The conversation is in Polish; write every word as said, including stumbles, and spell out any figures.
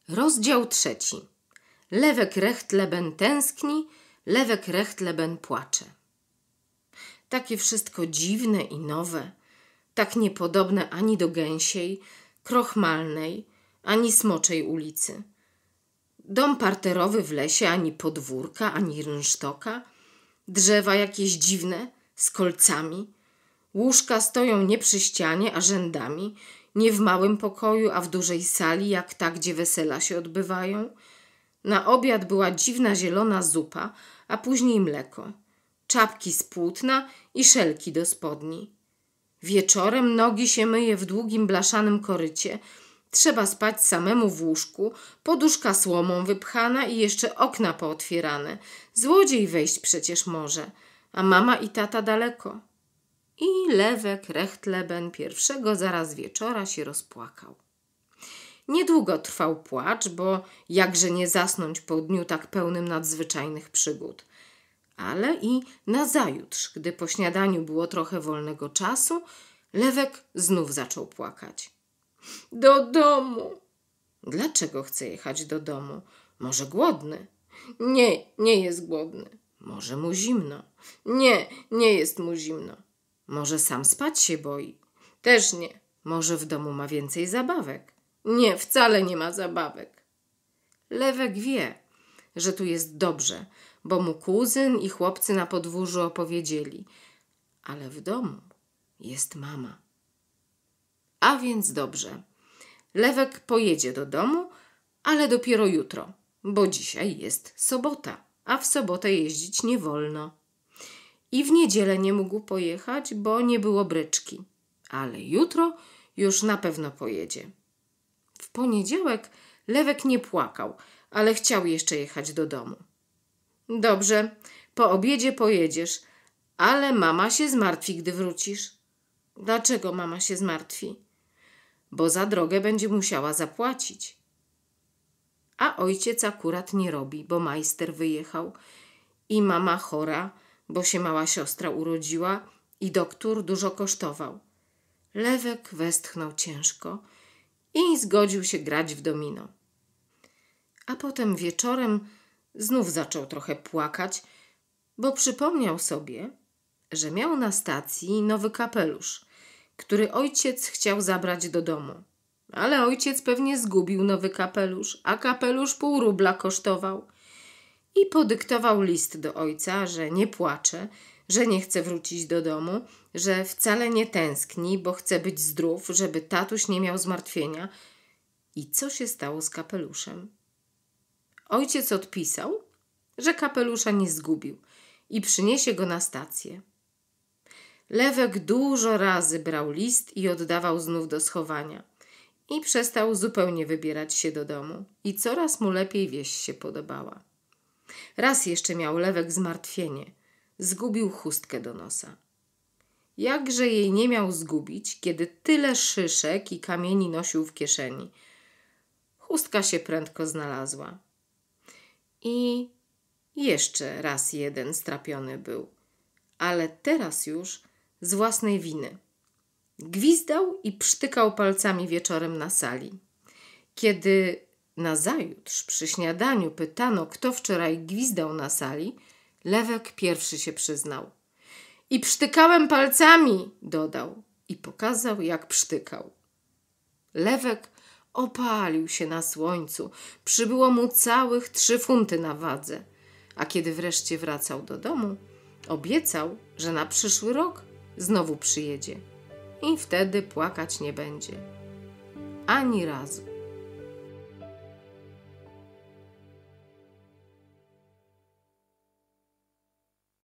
Rozdział trzeci. Lewek Rechtleben tęskni, Lewek Rechtleben płacze. Takie wszystko dziwne i nowe, tak niepodobne ani do Gęsiej, Krochmalnej, ani Smoczej ulicy. Dom parterowy w lesie, ani podwórka, ani rynsztoka, drzewa jakieś dziwne, z kolcami, łóżka stoją nie przy ścianie, a rzędami, nie w małym pokoju, a w dużej sali, jak ta, gdzie wesela się odbywają. Na obiad była dziwna zielona zupa, a później mleko, czapki z płótna i szelki do spodni. Wieczorem nogi się myje w długim blaszanym korycie, trzeba spać samemu w łóżku, poduszka słomą wypchana i jeszcze okna pootwierane. Złodziej wejść przecież może, a mama i tata daleko. I Lewek Rechtleben pierwszego zaraz wieczora się rozpłakał. Niedługo trwał płacz, bo jakże nie zasnąć po dniu tak pełnym nadzwyczajnych przygód. Ale i nazajutrz, gdy po śniadaniu było trochę wolnego czasu, Lewek znów zaczął płakać. Do domu. Dlaczego chce jechać do domu? Może głodny? Nie, nie jest głodny. Może mu zimno? Nie, nie jest mu zimno. Może sam spać się boi? Też nie. Może w domu ma więcej zabawek? Nie, wcale nie ma zabawek. Lewek wie, że tu jest dobrze, bo mu kuzyn i chłopcy na podwórzu opowiedzieli. Ale w domu jest mama. A więc dobrze. Lewek pojedzie do domu, ale dopiero jutro, bo dzisiaj jest sobota, a w sobotę jeździć nie wolno. I w niedzielę nie mógł pojechać, bo nie było bryczki, ale jutro już na pewno pojedzie. W poniedziałek Lewek nie płakał, ale chciał jeszcze jechać do domu. Dobrze, po obiedzie pojedziesz, ale mama się zmartwi, gdy wrócisz. Dlaczego mama się zmartwi? Bo za drogę będzie musiała zapłacić. A ojciec akurat nie robi, bo majster wyjechał i mama chora, bo się mała siostra urodziła i doktór dużo kosztował. Lewek westchnął ciężko i zgodził się grać w domino. A potem wieczorem znów zaczął trochę płakać, bo przypomniał sobie, że miał na stacji nowy kapelusz, który ojciec chciał zabrać do domu. Ale ojciec pewnie zgubił nowy kapelusz, a kapelusz pół rubla kosztował. I podyktował list do ojca, że nie płacze, że nie chce wrócić do domu, że wcale nie tęskni, bo chce być zdrów, żeby tatuś nie miał zmartwienia. I co się stało z kapeluszem? Ojciec odpisał, że kapelusza nie zgubił i przyniesie go na stację. Lewek dużo razy brał list i oddawał znów do schowania. I przestał zupełnie wybierać się do domu. I coraz mu lepiej wieść się podobała. Raz jeszcze miał Lewek zmartwienie. Zgubił chustkę do nosa. Jakże jej nie miał zgubić, kiedy tyle szyszek i kamieni nosił w kieszeni. Chustka się prędko znalazła. I jeszcze raz jeden strapiony był. Ale teraz już z własnej winy. Gwizdał i psztykał palcami wieczorem na sali. Kiedy nazajutrz przy śniadaniu pytano, kto wczoraj gwizdał na sali, Lewek pierwszy się przyznał. I psztykałem palcami, dodał i pokazał, jak psztykał. Lewek opalił się na słońcu, przybyło mu całych trzy funty na wadze, a kiedy wreszcie wracał do domu, obiecał, że na przyszły rok znowu przyjedzie i wtedy płakać nie będzie. Ani razu.